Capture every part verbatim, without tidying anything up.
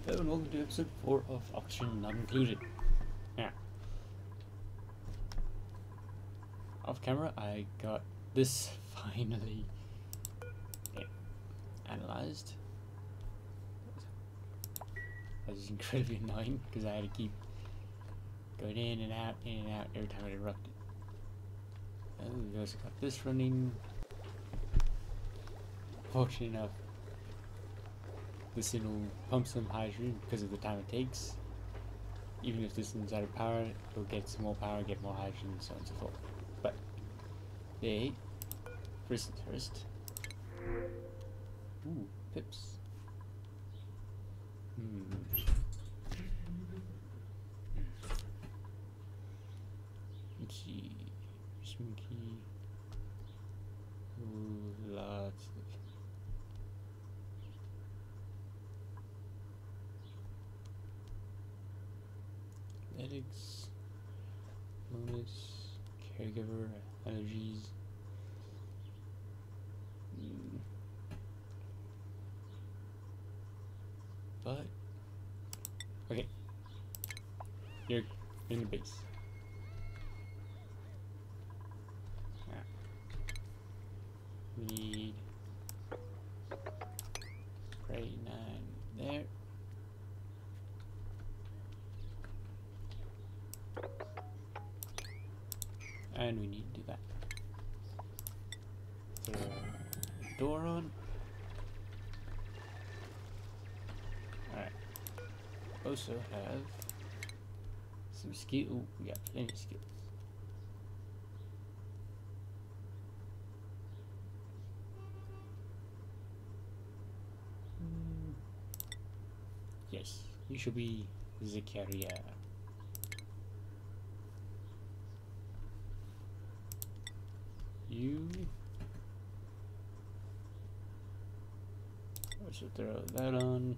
Hello and welcome to episode four of Oxygen Not Included. Now, off camera I got this finally yeah, analyzed. That was incredibly annoying because I had to keep going in and out, in and out every time it erupted. And we also got this running. Fortunate enough, this thing will pump some hydrogen because of the time it takes. Even if this one's out of power, it'll get some more power, get more hydrogen, and so on and so forth. But, they, first and first. Ooh, pips. Hmm. Let's see. Smoky. Ooh, lots of. Athletics, bonus, caregiver, allergies. Mm. But okay, you're in the base. Yeah. We need spray nine there. And we need to do that. Throw the door on. Alright. Also have some skill. Ooh, we got plenty of skills. Mm. Yes, you should be Zakaria. You I should throw that on.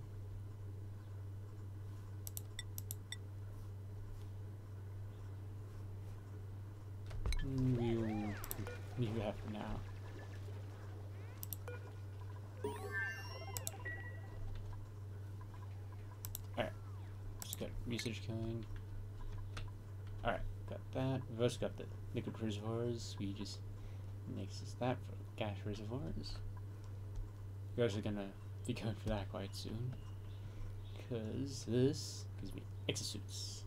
We'll leave that for now. Alright, just got research going. Alright, got that. We've also got the liquid reservoirs. We just next is that for gas reservoirs. We're also gonna be going for that quite soon, because this gives me exosuits.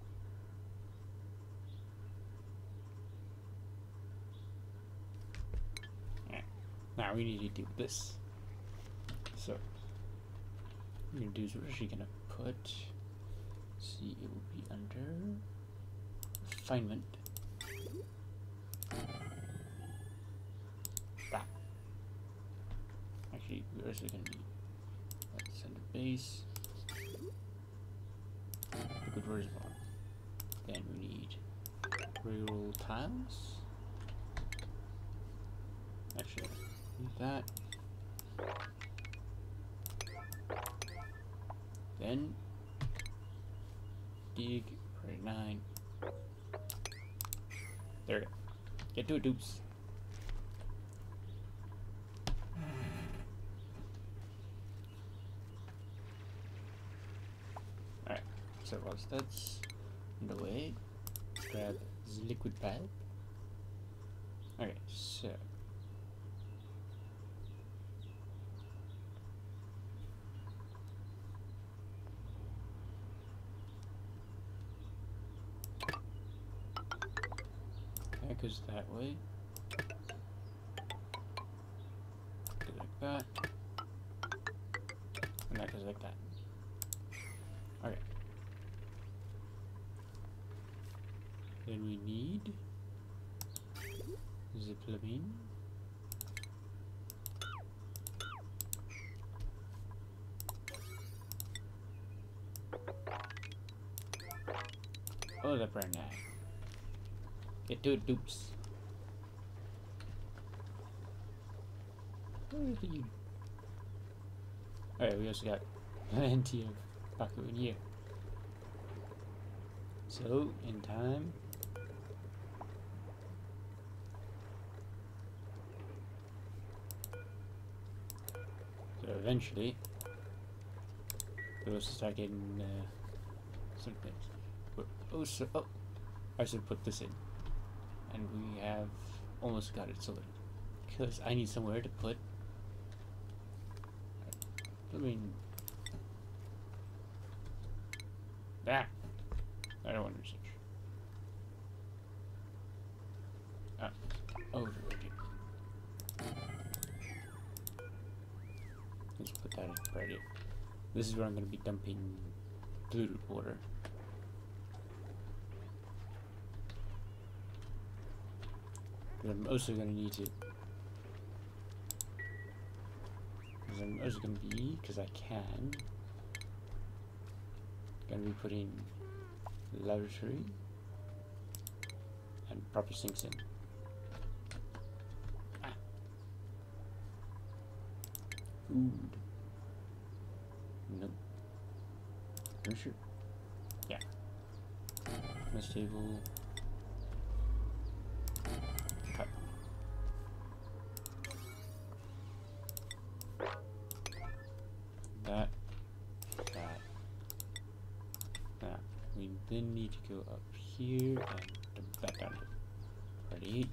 Yeah. Now we need to do this. So what we're gonna do is we're actually gonna put. See, it will be under refinement. Actually, we're also going to need that center base, liquid reservoir. Then we need reroll tiles. Actually, need that. Then dig for nine. There we go. Get to it, dupes. So whilst that's underway, let's grab this liquid pad. Okay, so that goes that way. Do it like that. And that goes like that. Okay. Then we need zipline. Oh, the brand now. Get to it, dupes. Alright, we also got plenty of Baku in here. So, in time. So eventually, But also start getting uh, some things. But also, oh, I should put this in. And we have almost got it sorted. Because I need somewhere to put. I mean. Ah! I don't want to research. Ah. Over here. Let's put that in right here. This is where I'm going to be dumping polluted water. But I'm also going to need to. Because I'm also going to be, because I can, going to be putting lavatory and proper sinks in. Ah. Food. Nope. Are you sure? Yeah. Mess table. Cut. That. That. That. We then need to go up here and dump that down to thirty-eight.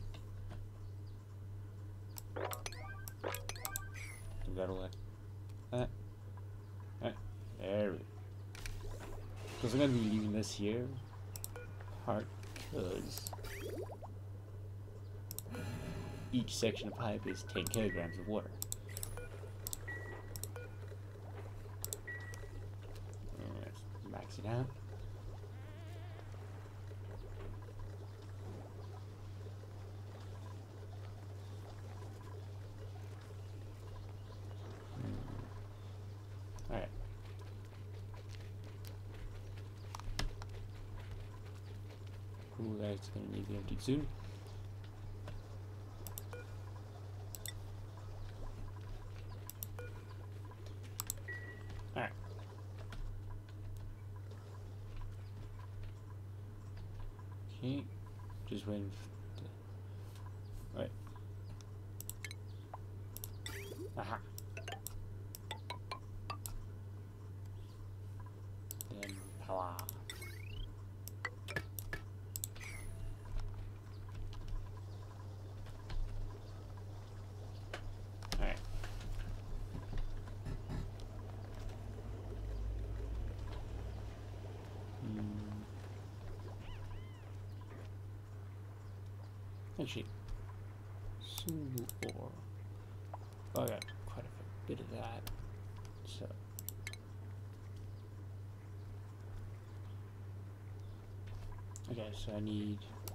Do that all that. That. That. There we go. Because I'm going to be leaving this here. Part because each section of pipe is ten kilograms of water. Let's max it out. Alright. Cool, that's going to need to be emptied soon. Alright. Okay, just waiting for the... Wait. Aha. Then power. Alright. Hmm. Actually, single ore. Oh, I got quite a bit of that. So. Okay, so I need.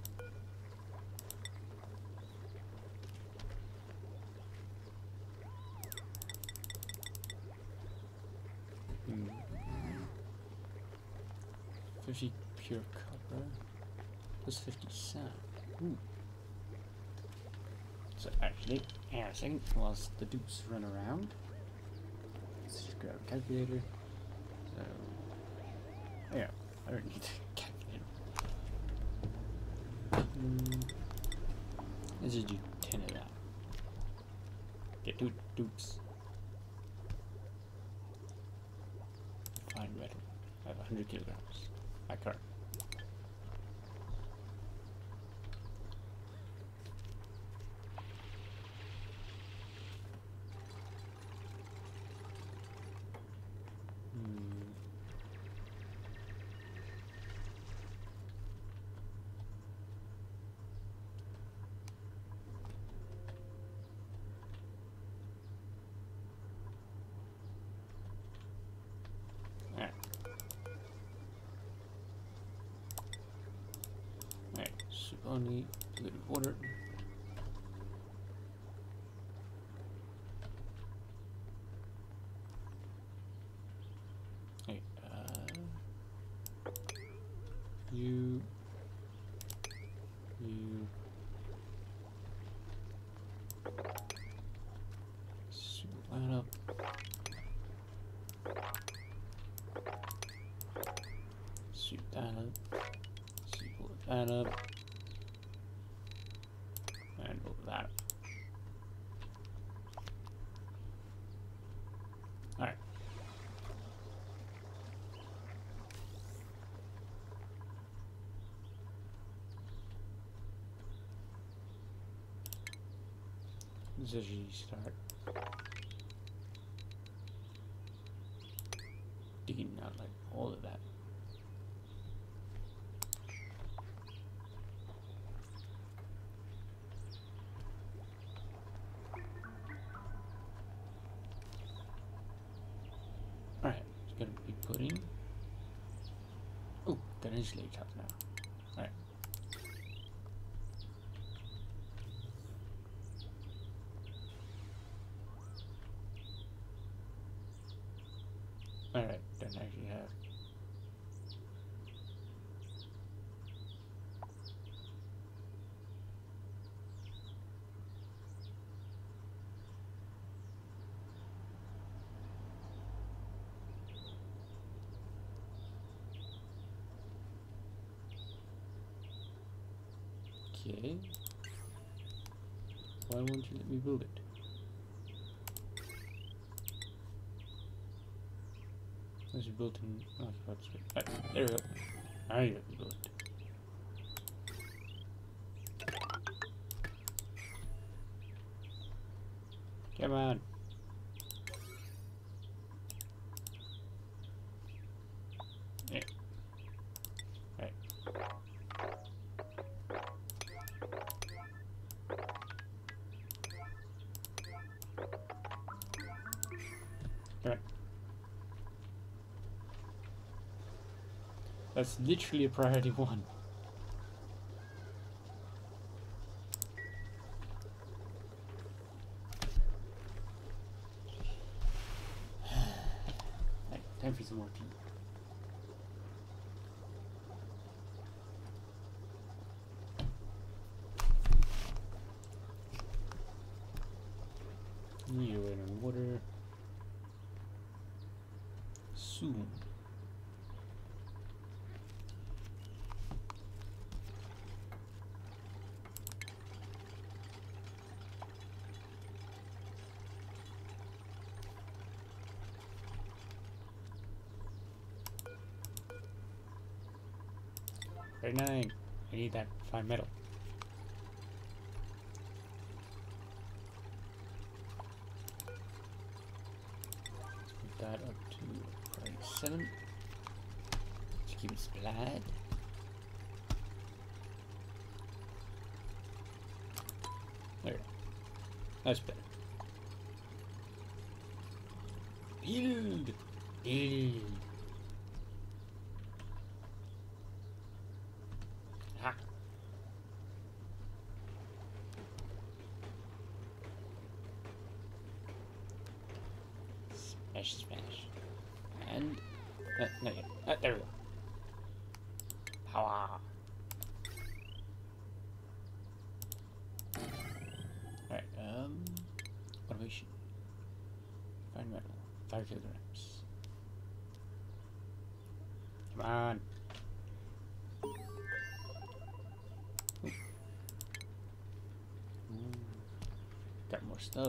Hmm. fifty pure copper plus fifty sand. Ooh. So actually, hang on a second, whilst the dupes run around, let's just grab a calculator. So, yeah, I don't need a calculator. Mm, let's just do ten of that. Get two dupes. Fine metal. I have one hundred kilograms. I can't. Only polluted water. Hey, uh, you, you, soup that up. Soup that up. Soup that up. And over that. Alright. Let's actually start digging out like all of that. Alright, it's gonna be putting. Oh, that is late up now. Alright. Alright, don't actually have. Okay. Why won't you let me build it? Was it built in? Oh, that's good. Right, there we go. Now you let me build it. Come on. Yeah. Right. Alright. That's literally a priority one. Right, time for some more tea. Need to wait on water. Soon. thirty-nine. I need that fine metal. Let's put that up to thirty-seven. Let's keep it supplied. There we go. That's better. Build! Build! Ha! Smash, smash. And... Uh, not yet. Uh, there we go. Power! Alright, um... automation. Fine metal. Five kilograms. Come on! Ooh. Ooh. Got more stuff.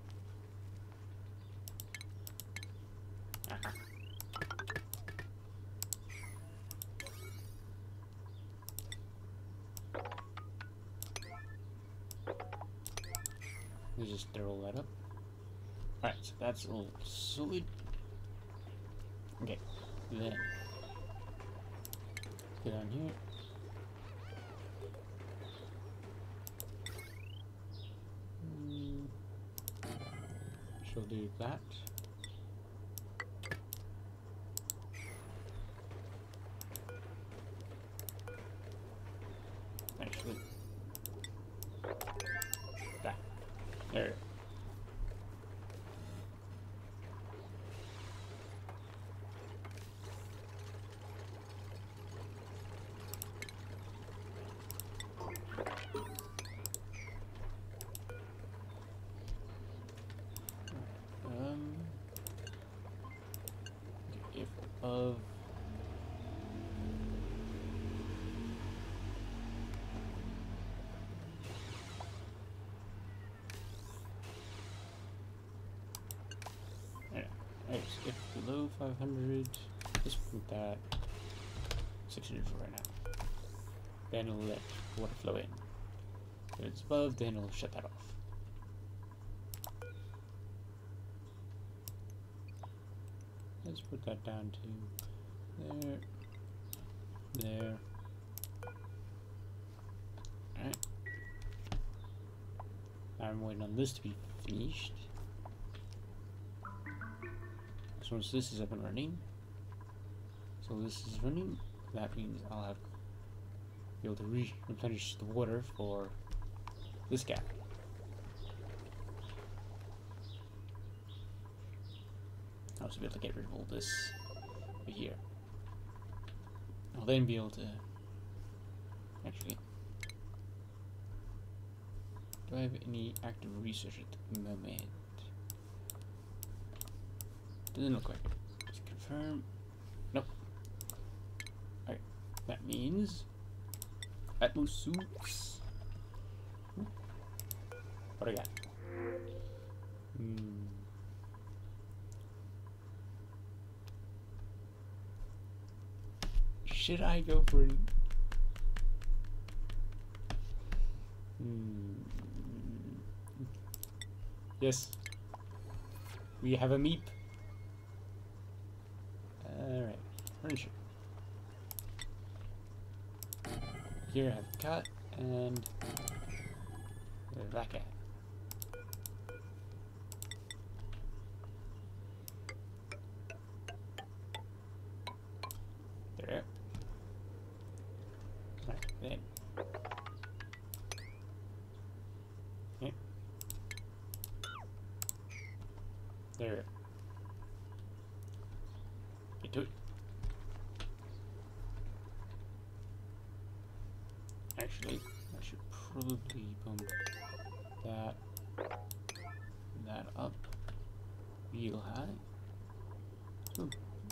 Aha. Let's just throw that up. Alright, so that's all solid. Okay, then get on here. Mm, she'll do that. Actually, that. There we go. Um, if of yeah, right, if below five hundred, just put that six hundred for right now. Then it'll let water flow in. If it's above, then it'll shut that off. let's put that down to there, there. Alright. Now I'm waiting on this to be finished. So once this is up and running, so this is running, that means I'll have be able to re replenish the water for this guy. I'll also be able to get rid of all this over here. I'll then be able to actually. Do I have any active research at the moment? Doesn't look like it. Let's confirm. Nope. Alright. That means Atmos suits. What do I got? Hmm. Should I go for an Hmm. Yes. We have a meep. Alright. Furniture. Here I have a cat and that guy. There. Right, then. Okay. There. Get to it. Actually, I should probably bump that that up real high. Hmm.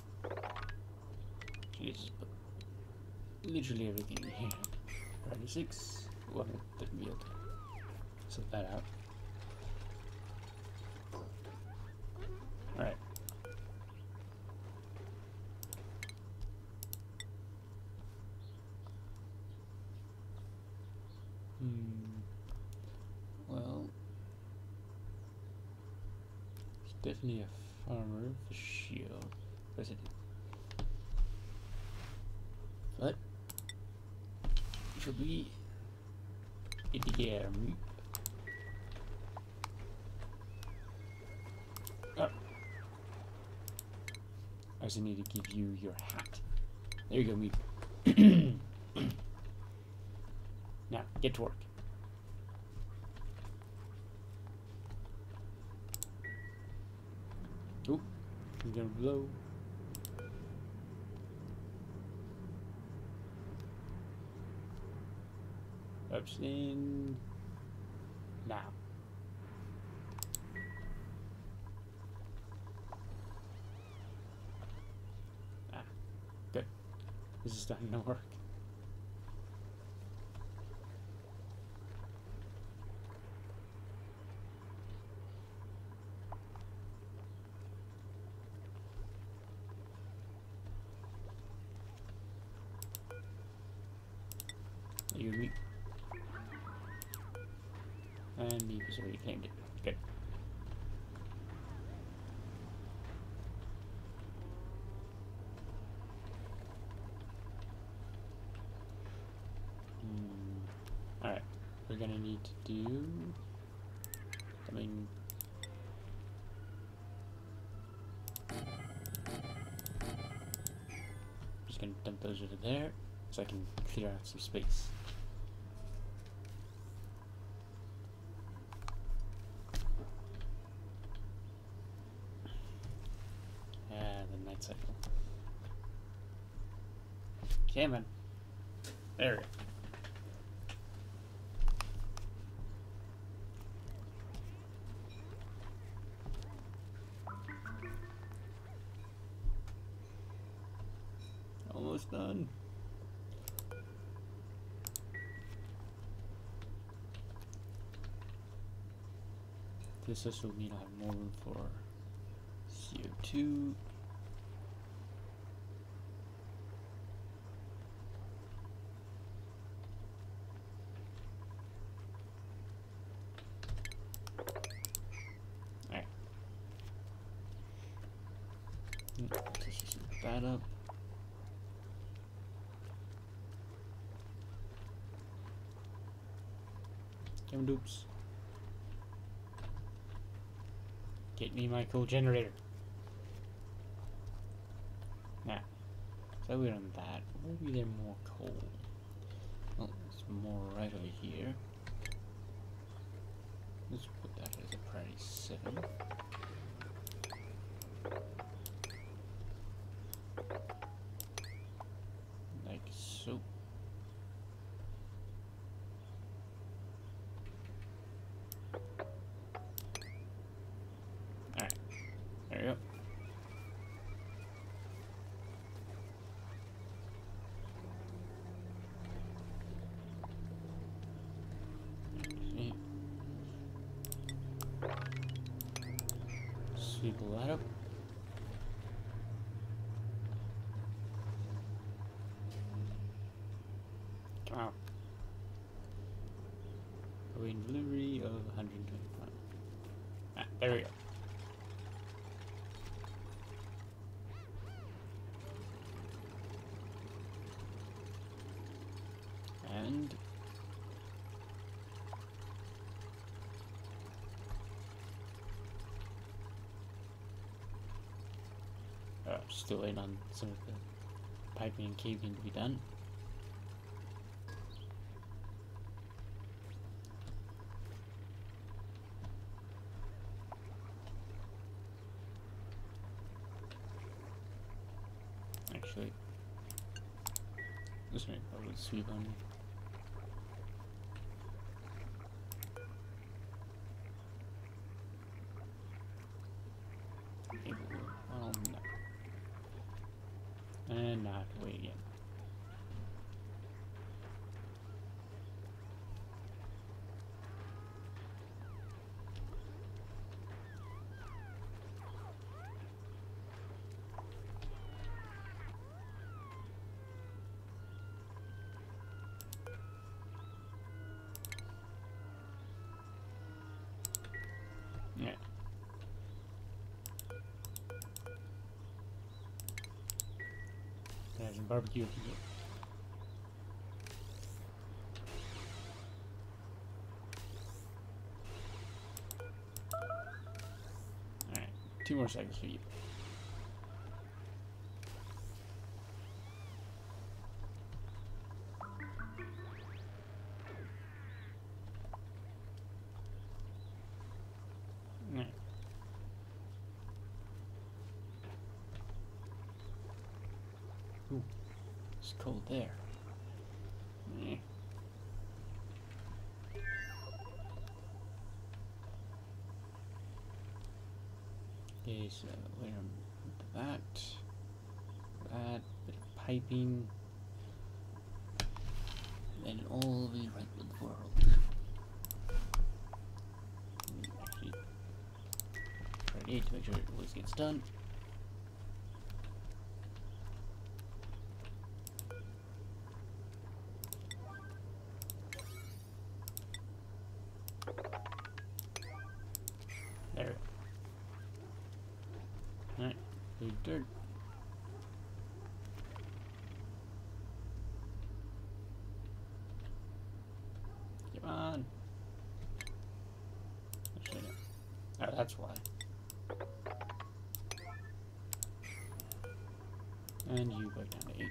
Jeez, but literally everything in here. thirty-six. Well, I didn't be able to set that out. Alright. Hmm. Well, it's definitely a farmer for sure. Where's it? But it should be in the air. Oh. I also need to give you your hat. There you go, Meep. Now, get to work. Oh, he's gonna blow. Ups in. Now. Ah, good. This is starting to work. You meet. And Meep has already claimed it. Good. Hmm. Alright. We're gonna need to do. I mean. Just gonna dump those over there so I can clear out some space. Cycle. Okay, man. There we go. Almost done. This also will mean I have more room for C O two. Let's just set that up. Come dupes. Get me my coal generator. Now, so we're on that. Maybe there's more coal. Well, there's more right over here. Let's put that as a priority seven. Like so. Alright, there we go. See. Sweep all that up. Wow. Awaiting delivery of one hundred twenty-five. Ah, there we go. And uh, still waiting on some of the piping and cabling to be done. Actually, this may probably sweep on me. Well, no. And now I have to wait again. Yeah. There's some barbecue if you get. Alright, two more seconds for you. Alright. Ooh, it's cold there. Yeah. Okay, so we're on that, that, bit of piping, and all the right with the world. Actually, ready to make sure it always gets done. There. Alright, good dirt. Come on. Actually, no. Oh, that's why. And you go down to eight.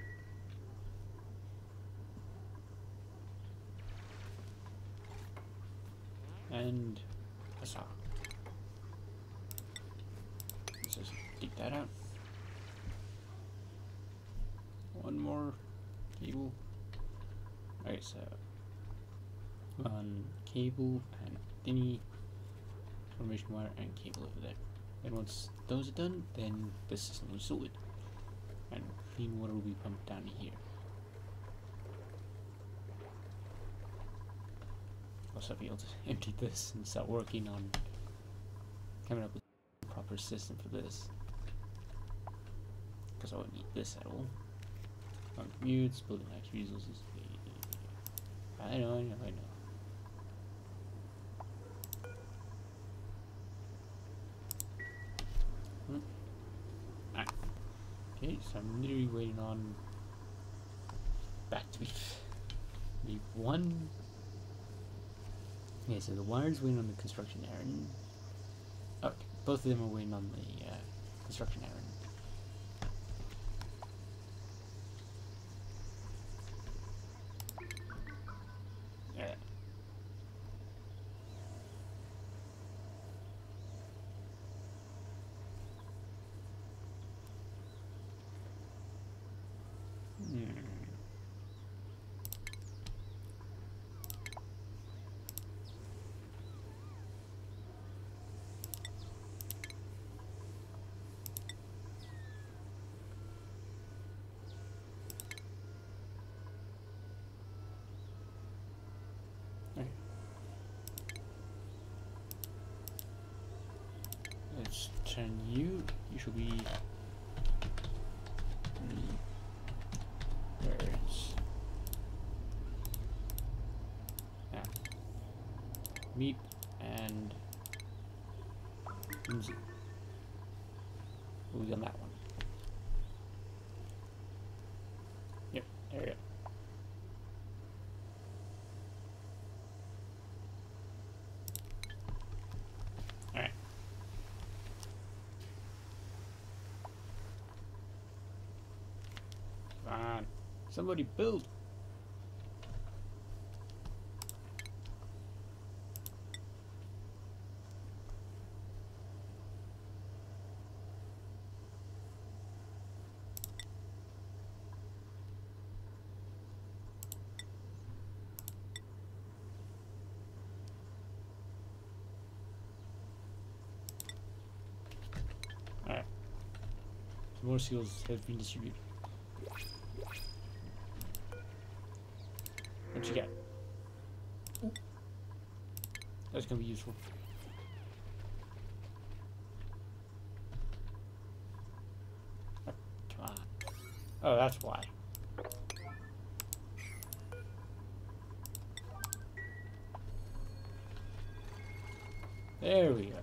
And a saw. Let's just dig that out. One more cable. Alright, so one cable and thingy, formation wire and cable over there. And once those are done, then the system will sorted. And clean water will be pumped down here. Also, I'll be able to empty this and start working on coming up with a proper system for this. Because I won't need this at all. On commutes, building max resources. I know, I know, I know. Hmm. Alright. Okay, so I'm literally waiting on back to beef. Beef one. Okay, so the wire's waiting on the construction errand. Okay, both of them are waiting on the uh, construction errand. Yeah. Hmm. Okay. Let's turn you. You should be birds. Now, meat and whimsy. We'll be on that one. Yep, there we go. Alright. Come on. Somebody build. Alright. Some more seals have been distributed. What you got? That's gonna be useful. Oh, come on. Oh, that's why. There we go.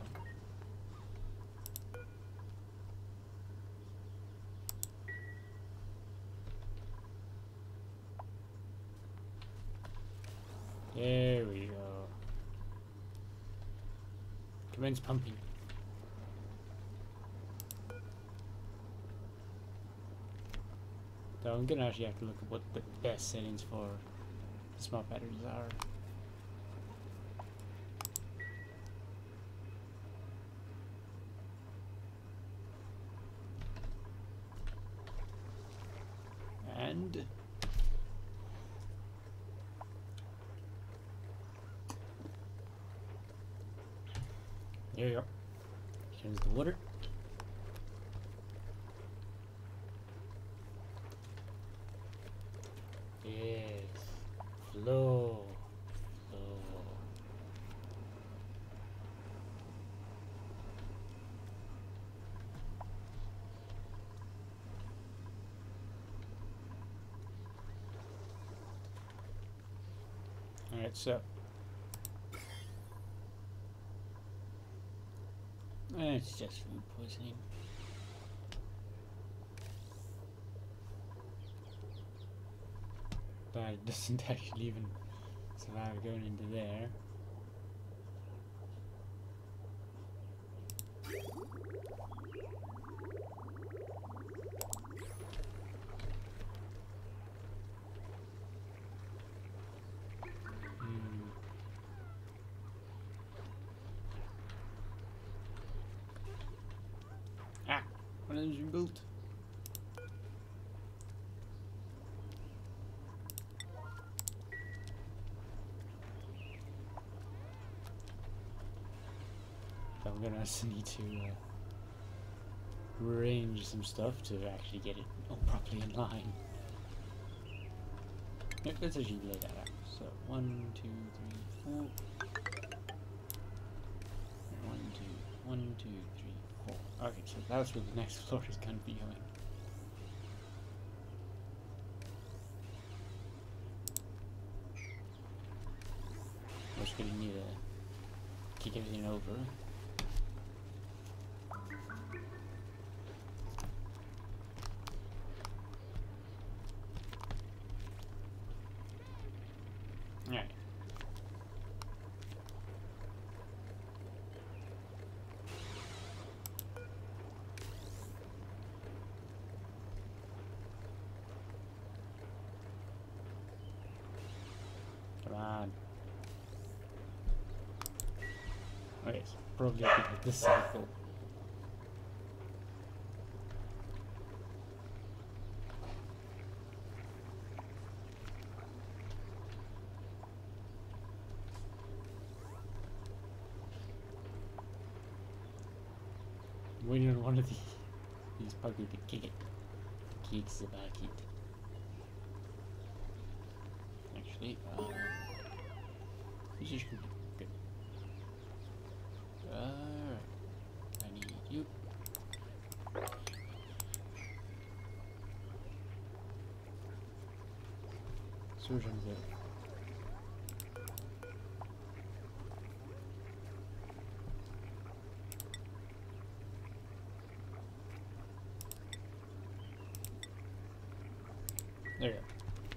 There we go. Commence pumping. So I'm gonna actually have to look at what the best settings for the smart batteries are. And there you go. Here's the water. Yes. Flow. Flow. Alright, so it's just food poisoning. But it doesn't actually even survive going into there. Hmm. Ah! One of them's rebuilt. I'm gonna also need to uh, arrange some stuff to actually get it all properly in line. Yep, let's actually lay that out. So one, two, three, four. One, two, one, two, three, four. Okay, so that's where the next floor is gonna be going. We're just gonna need to kick everything over. probably a bit of this cycle. Waiting on one of these. He's probably to kick it. Kicks the bucket. Actually, uh, this is good. Good. Alright. I need you. Surgeon there. There you go.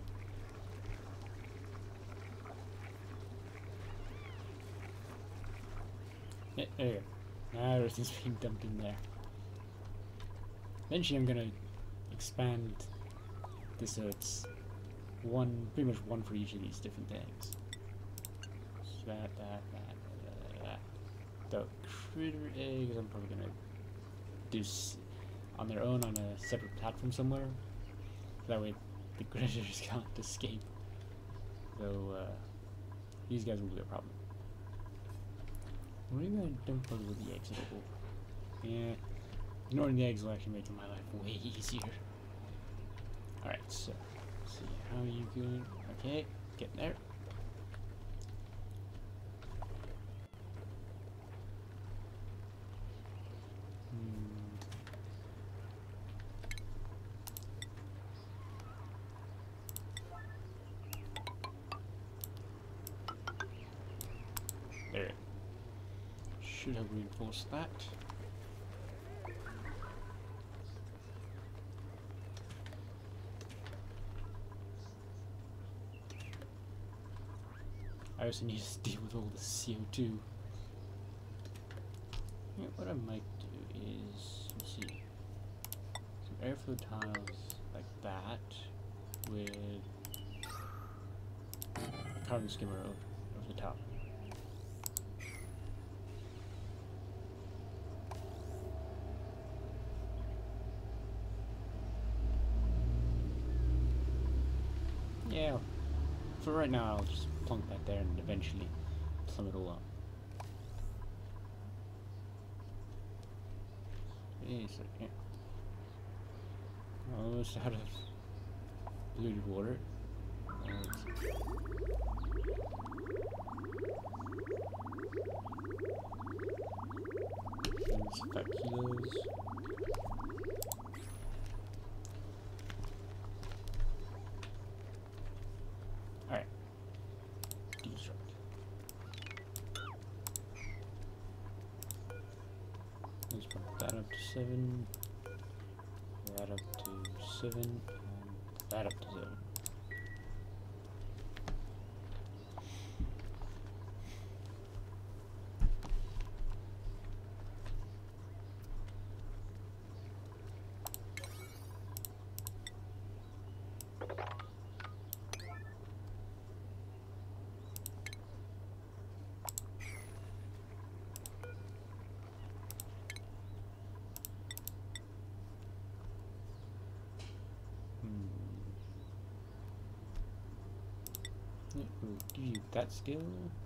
Yeah, there you go. Now everything's being dumped in there. Eventually I'm gonna expand this so it's one, pretty much one for each of these different things. So that, that, that, that, that. The critter eggs I'm probably gonna do s on their own on a separate platform somewhere. That way the critters can't escape. Though, uh, these guys will be a problem. We're gonna dump those with the eggs. Yeah, ignoring the eggs will actually make my life way easier. Alright, so, see how you doing. Okay, get there. There. Should have reinforced that. I also need to deal with all the C O two. Yeah, what I might do is, let's see, some airflow tiles like that with a carbon skimmer over, over the top. Yeah, for right now I'll just plunk that there and eventually plumb it all up. Wait a second. Almost out of polluted water. Five kilos. Alright. Destruct. Let's put that up to seven. That up to seven. And that up to seven. We'll give you that skill.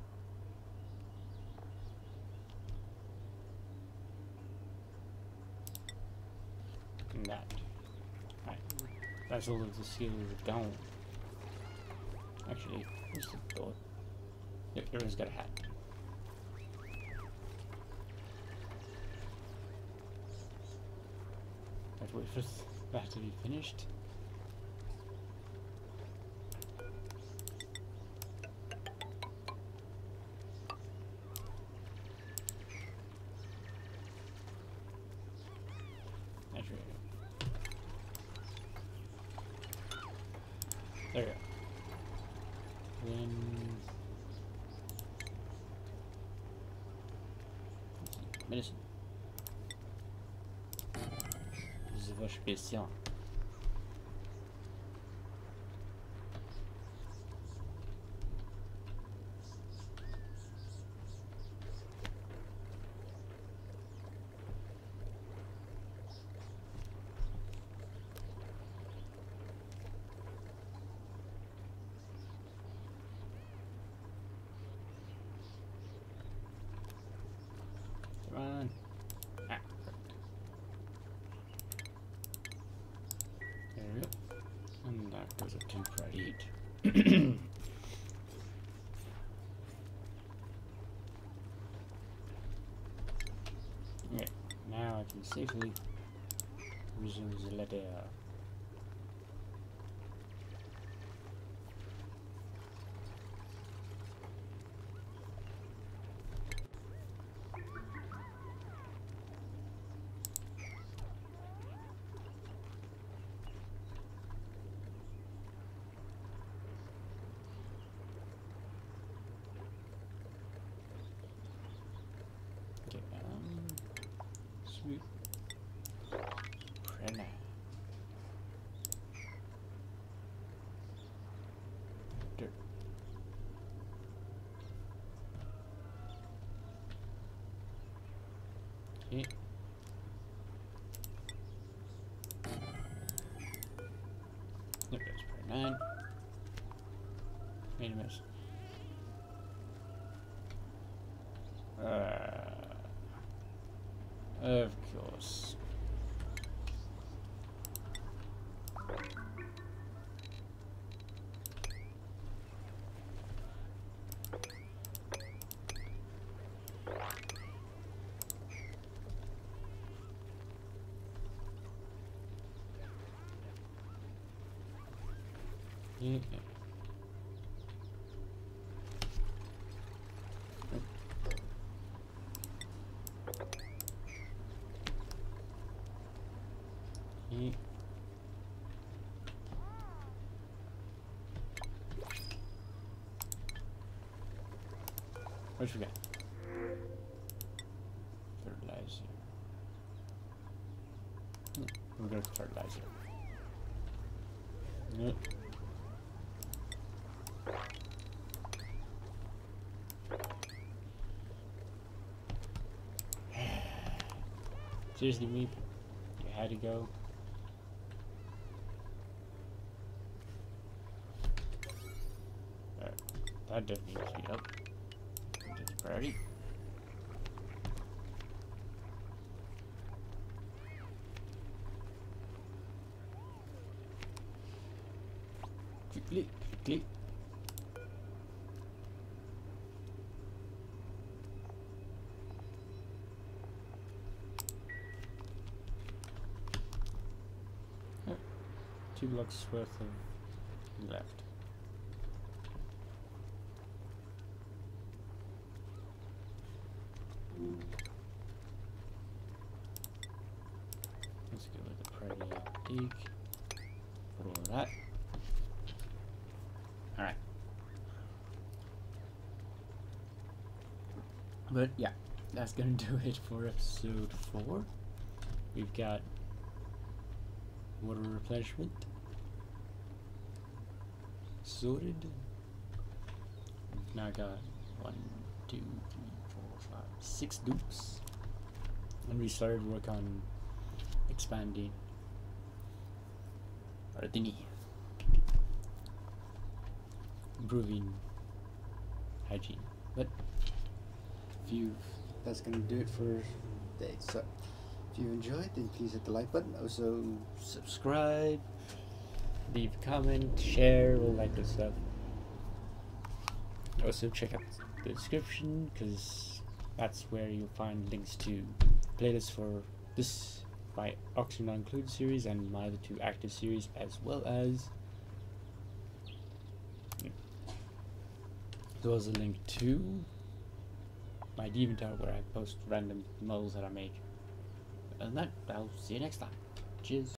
And that. Right. That's all of the skills gone. Actually, what's the door? Yep, everyone's got a hat. Let's wait for that to be finished. There you go. Then medicine. Zwa spécial. And that goes up to priority eight. Okay, now I can safely resume the letter. Okay, um, sweet. Prena. Dirt. Okay. Nope, that's pretty nine. Wait a minute. Uh, of course. Yeah. Yeah. What you got? Fertilizer. Hmm. We're going to fertilizer. Yep. Seriously, Meep? You had to go? Alright. That definitely needs to be up. That's a priority. Quickly, quickly. Oh, two blocks worth of left. Let's go with the priority dig. Put all of that. Alright. But yeah, that's gonna do it for episode four. We've got water replenishment sorted. We've now got one, two, three, four, five, six dupes. And we started work on expanding our thingy. Improving hygiene. But if you that's gonna do it for today. So if you enjoyed, then please hit the like button. Also subscribe, leave a comment, share, all that good stuff. Also check out the description, because that's where you'll find links to playlists for this my Oxygen Not Included series and my other two active series, as well as there was a link to my DeviantArt where I post random models that I make. Other than that, I'll see you next time. Cheers.